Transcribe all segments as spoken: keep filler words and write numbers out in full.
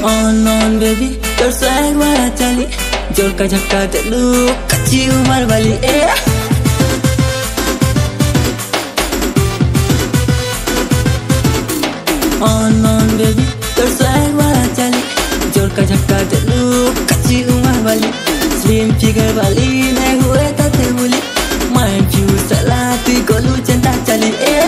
On on baby, your swag वाला चली, जोर का झटका दे लू, कच्ची उम्र वाली ए। On on baby, your swag वाला चली, जोर का झटका दे लू, कच्ची उम्र वाली। Slim figure वाली, मैं हुए ताते बोली, mind view साला तू गोलू चंदा चली ए।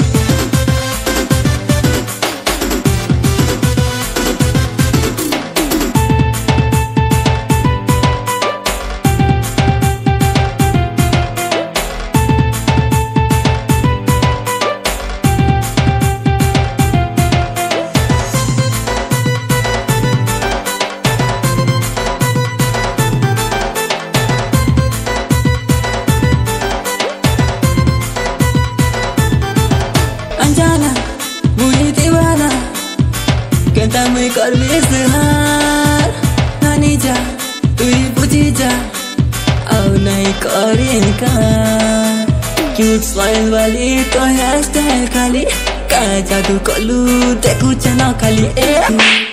Anjana, muli dewala, kita mengikut besar. Nani ja, tui puji ja, au naik korin ka. Cute smile wali to hairstyle kali, kaja tu kolu teku chana kali eh.